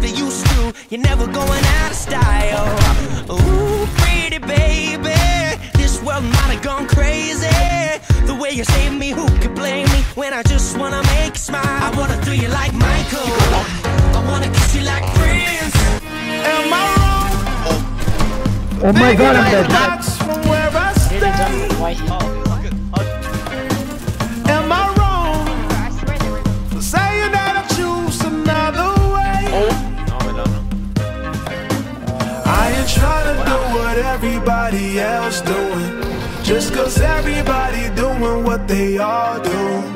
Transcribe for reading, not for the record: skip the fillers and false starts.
they used to. You're never going out of style. Ooh, pretty baby, this world might have gone crazy. The way you saved me, who could blame me when I just wanna make you smile? I wanna do you like Michael, I wanna kiss you like Prince. Am I wrong? Oh my god, I'm dead. From where I stay. Am I wrong for saying that I choose another way? I ain't trying to do what everybody else doing, just cause everybody doing what they all do.